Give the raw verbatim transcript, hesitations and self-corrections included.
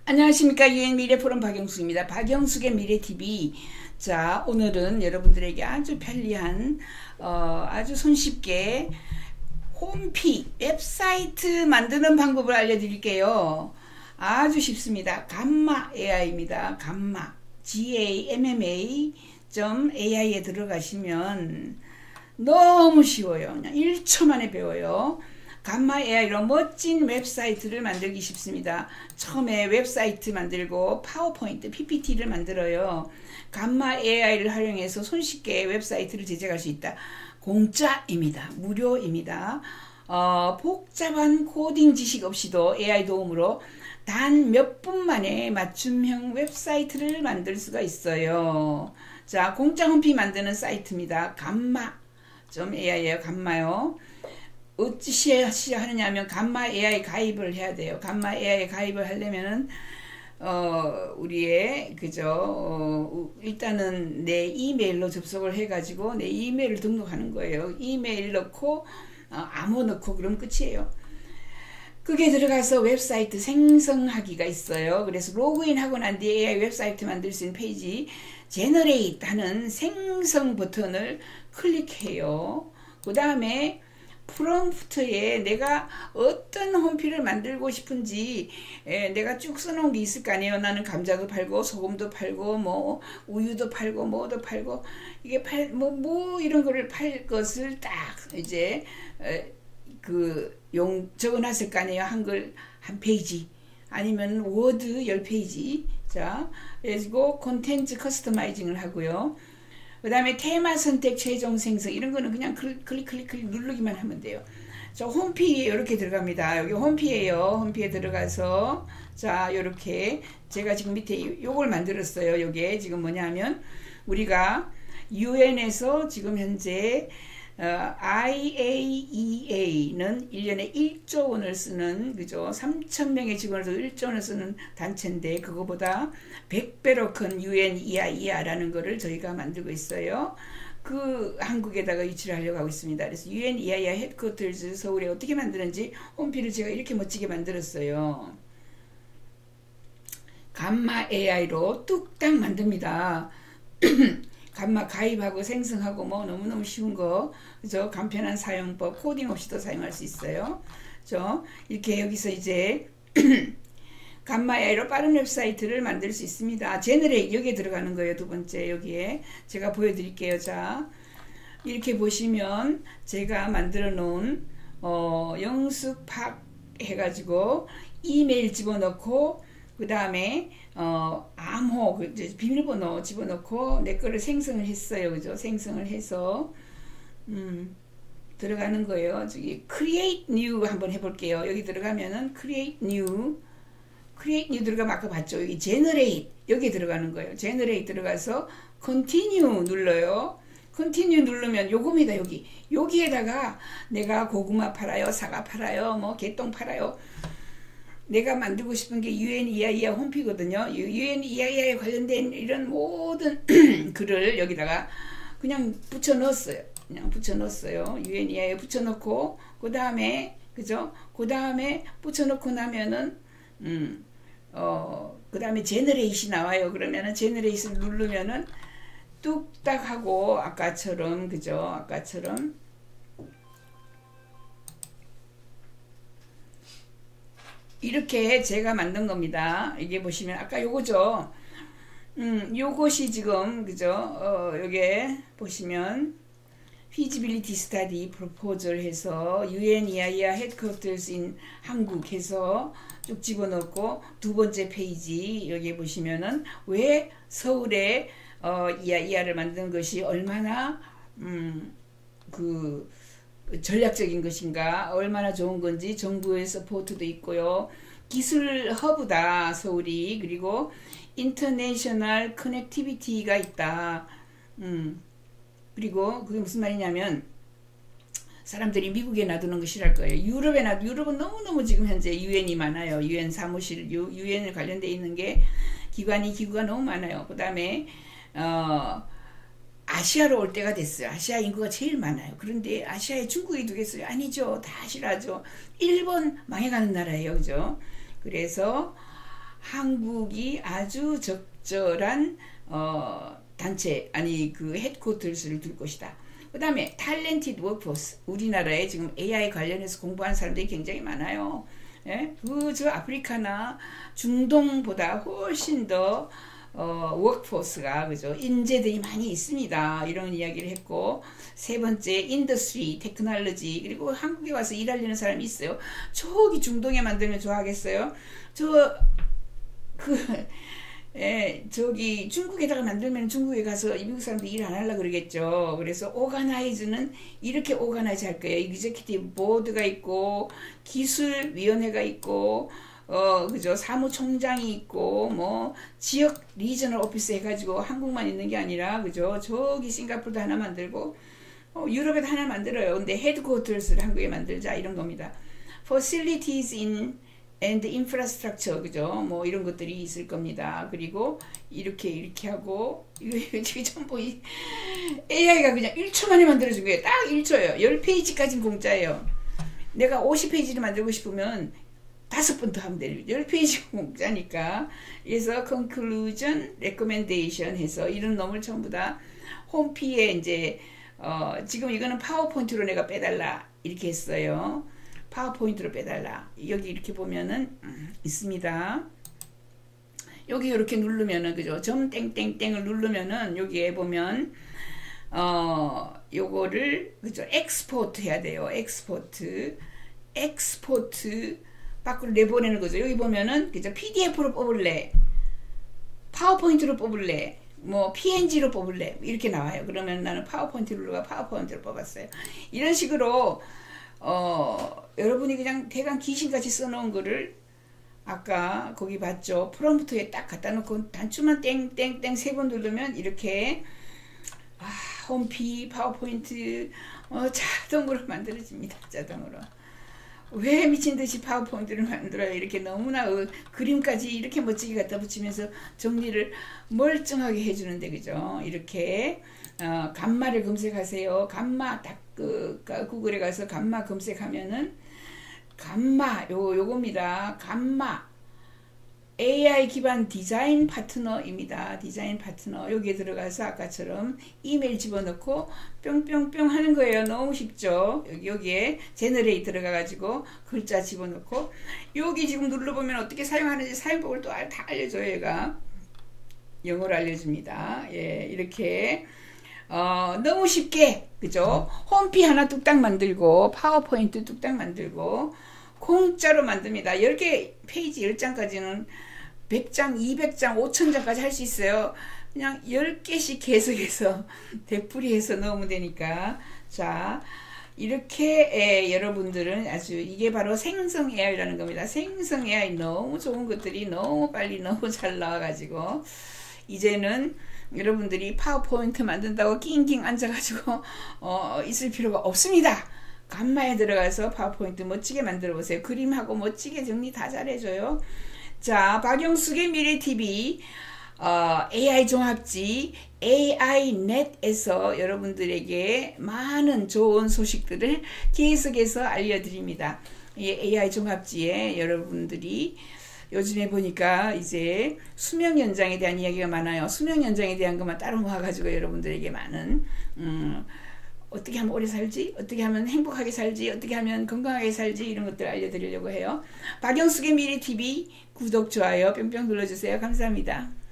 안녕하십니까. 유엔 미래 포럼 박영숙입니다. 박영숙의 미래티비. 자, 오늘은 여러분들에게 아주 편리한 어, 아주 손쉽게 홈피 웹사이트 만드는 방법을 알려드릴게요. 아주 쉽습니다. 감마 에이아이입니다. 감마 gamma 점 에이아이에 들어가시면 너무 쉬워요. 그냥 일 초 만에 배워요. 감마 에이아이로 멋진 웹사이트를 만들기 쉽습니다. 처음에 웹사이트 만들고 파워포인트 피피티를 만들어요. 감마 에이아이를 활용해서 손쉽게 웹사이트를 제작할 수 있다. 공짜입니다. 무료입니다. 어, 복잡한 코딩 지식 없이도 에이아이 도움으로 단 몇 분 만에 맞춤형 웹사이트를 만들 수가 있어요. 자, 공짜 홈피 만드는 사이트입니다. 감마 점 에이아이예요. 감마요. 어찌 하느냐 하면 감마 에이아이 가입을 해야 돼요. 감마 에이아이 가입을 하려면은 어 우리의 그죠 어, 일단은 내 이메일로 접속을 해 가지고 내 이메일을 등록하는 거예요. 이메일 넣고 어, 암호 넣고 그럼 끝이에요. 그게 들어가서 웹사이트 생성하기가 있어요. 그래서 로그인하고 난 뒤에 에이아이 웹사이트 만들 수 있는 페이지 제너레이트 하는 생성 버튼을 클릭해요. 그 다음에 프롬프트에 내가 어떤 홈피를 만들고 싶은지 에, 내가 쭉 써놓은 게 있을 거 아니에요. 나는 감자도 팔고 소금도 팔고 뭐 우유도 팔고 뭐도 팔고 이게 팔 뭐 뭐 이런 거를 팔 것을 딱 이제 에, 그 용 적어놨을 거 아니에요. 한글 한 페이지 아니면 워드 열 페이지. 자, 그리고 콘텐츠 커스터마이징을 하고요. 그 다음에 테마 선택, 최종 생성 이런 거는 그냥 클릭 클릭 클릭, 클릭 누르기만 하면 돼요. 저 홈피에 이렇게 들어갑니다. 여기 홈피에요. 홈피에 들어가서 자 이렇게 제가 지금 밑에 요걸 만들었어요. 요게 지금 뭐냐면 우리가 유엔에서 지금 현재 어, 아이에이이에이는 일 년에 일조 원을 쓰는 그죠 삼천 명의 직원에서 일조 원을 쓰는 단체인데 그거보다 백 배로 큰 유엔 이아이아라는 거를 저희가 만들고 있어요. 그 한국에다가 유치를 하려고 하고 있습니다. 그래서 유엔 이아이아 헤드쿼터즈 서울에 어떻게 만드는지 홈피를 제가 이렇게 멋지게 만들었어요. 감마 에이아이로 뚝딱 만듭니다. 감마 가입하고 생성하고 뭐 너무너무 쉬운 거 그죠? 간편한 사용법 코딩 없이도 사용할 수 있어요. 그죠? 이렇게 여기서 이제 감마 에이아이로 빠른 웹사이트를 만들 수 있습니다. 제너레이트 여기에 들어가는 거예요. 두 번째 여기에 제가 보여드릴게요. 자 이렇게 보시면 제가 만들어 놓은 어, 영숙팍 해가지고 이메일 집어넣고 그 다음에 어, 암호, 그 비밀번호 집어넣고 내 거를 생성을 했어요. 그죠? 생성을 해서, 음, 들어가는 거예요. 저기, create new 한번 해볼게요. 여기 들어가면은 create new, create new 들어가면 아까 봤죠? 여기 generate, 여기 들어가는 거예요. generate 들어가서 continue 눌러요. continue 누르면 요겁니다. 여기. 여기에다가 내가 고구마 팔아요, 사과 팔아요, 뭐 개똥 팔아요. 내가 만들고 싶은 게 유엔 이아이아 홈피거든요. 유엔 이아이아에 관련된 이런 모든 글을 여기다가 그냥 붙여 넣었어요. 그냥 붙여 넣었어요. 유엔 이아이아에 붙여 넣고 그 다음에 그죠? 그 다음에 붙여 넣고 나면은 음, 어, 그 다음에 제너레이시 나와요. 그러면은 제너레이시를 누르면은 뚝딱 하고 아까처럼 그죠? 아까처럼 이렇게 제가 만든 겁니다. 이게 보시면 아까 요거죠. 음, 요것이 지금 그죠? 어, 요게 보시면 feasibility study proposal 해서 유엔 이아이아 headquarters in 한국 해서 쭉 집어넣고 두 번째 페이지 여기 보시면은 왜 서울에 어, 이아이아를 만든 것이 얼마나 음, 그 전략적인 것인가 얼마나 좋은 건지 정부의 서포트도 있고요. 기술 허브다 서울이. 그리고 인터내셔널 커넥티비티가 있다. 음. 그리고 그게 무슨 말이냐면 사람들이 미국에 놔두는 거 싫어할 거예요. 유럽에 놔두 유럽은 너무너무 지금 현재 유엔이 많아요. 유엔 사무실 유엔에 관련돼 있는 게 기관이 기구가 너무 많아요. 그 다음에 어 아시아로 올 때가 됐어요. 아시아 인구가 제일 많아요. 그런데 아시아에 중국이 두겠어요? 아니죠. 다 싫어하죠. 일본 망해가는 나라예요. 그죠? 그래서 한국이 아주 적절한 어, 단체 아니 그 헤드쿼터스를 둘 것이다. 그 다음에 탤런티드 워크포스, 우리나라에 지금 에이아이 관련해서 공부하는 사람들이 굉장히 많아요. 예? 그 저 아프리카나 중동보다 훨씬 더 어, 워크포스가 그죠 인재들이 많이 있습니다. 이런 이야기를 했고, 세 번째 인더스트리 테크놀로지, 그리고 한국에 와서 일하려는 사람이 있어요. 저기 중동에 만들면 좋아하겠어요? 저 그 예, 저기 중국에다가 만들면 중국에 가서 미국 사람들 일 안 하려고 그러겠죠. 그래서 오가나이즈는 이렇게 오가나이즈 할 거예요. 이그제큐티브 보드가 있고 기술위원회가 있고 어 그죠 사무총장이 있고 뭐 지역 리저널 오피스 해가지고 한국만 있는 게 아니라 그죠 저기 싱가포르도 하나 만들고 어, 유럽에도 하나 만들어요. 근데 헤드쿼터스를 한국에 만들자 이런 겁니다. Facilities in and infrastructure 그죠 뭐 이런 것들이 있을 겁니다. 그리고 이렇게 이렇게 하고 이거 지금 전부 에이아이가 그냥 일 초 만에 만들어준 거예요. 딱 일 초예요. 십 페이지까지는 공짜예요. 내가 오십 페이지를 만들고 싶으면 다섯 번 더 하면 돼요. 십 페이지 공짜니까. 그래서 conclusion, recommendation 해서 이런 놈을 전부 다 홈피에 이제 어 지금 이거는 파워포인트로 내가 빼달라 이렇게 했어요. 파워포인트로 빼달라. 여기 이렇게 보면은 음, 있습니다. 여기 이렇게 누르면은 그죠? 점 땡땡땡을 누르면은 여기에 보면 어 요거를 그죠? 엑스포트 해야 돼요. 엑스포트 엑스포트 밖으로 내보내는 거죠. 여기 보면은 그죠? 피디에프로 뽑을래, 파워포인트로 뽑을래, 뭐 피엔지로 뽑을래 이렇게 나와요. 그러면 나는 파워포인트로 누가 파워포인트로 뽑았어요. 이런 식으로 어 여러분이 그냥 대강 귀신같이 써놓은 거를 아까 거기 봤죠? 프롬프트에 딱 갖다 놓고 단추만 땡땡땡 세 번 누르면 이렇게 아, 홈피 파워포인트 어, 자동으로 만들어집니다. 자동으로. 왜 미친듯이 파워포인트를 만들어요? 이렇게 너무나 어, 그림까지 이렇게 멋지게 갖다 붙이면서 정리를 멀쩡하게 해주는데 그죠? 이렇게 어, 감마를 검색하세요. 감마 딱 그, 구글에 가서 감마 검색하면은 감마 요 요겁니다. 감마 에이아이 기반 디자인 파트너입니다. 디자인 파트너. 여기에 들어가서 아까처럼 이메일 집어넣고 뿅뿅뿅 하는 거예요. 너무 쉽죠? 여기, 여기에 제너레이트 들어가 가지고 글자 집어넣고 여기 지금 눌러보면 어떻게 사용하는지 사용법을 또 다 알려줘요. 얘가 영어로 알려줍니다. 예, 이렇게 어, 너무 쉽게 그죠? 홈피 하나 뚝딱 만들고 파워포인트 뚝딱 만들고 공짜로 만듭니다. 열 개 페이지 열 장까지는 백 장, 이백 장, 오천 장까지 할 수 있어요. 그냥 열 개씩 계속해서 되풀이해서 넣으면 되니까. 자, 이렇게 에, 여러분들은 아주 이게 바로 생성 에이아이라는 겁니다. 생성 에이아이 너무 좋은 것들이 너무 빨리 너무 잘 나와가지고 이제는 여러분들이 파워포인트 만든다고 낑낑 앉아가지고 어, 있을 필요가 없습니다. 감마에 들어가서 파워포인트 멋지게 만들어 보세요. 그림하고 멋지게 정리 다 잘해줘요. 자, 박영숙의 미래티비 어, 에이아이 종합지 에이아이넷에서 여러분들에게 많은 좋은 소식들을 계속해서 알려드립니다. 이 에이아이 종합지에 여러분들이 요즘에 보니까 이제 수명 연장에 대한 이야기가 많아요. 수명 연장에 대한 것만 따로 모아가지고 여러분들에게 많은 음, 어떻게 하면 오래 살지, 어떻게 하면 행복하게 살지, 어떻게 하면 건강하게 살지 이런 것들 알려드리려고 해요. 박영숙의 미래티비 구독, 좋아요 뿅뿅 눌러주세요. 감사합니다.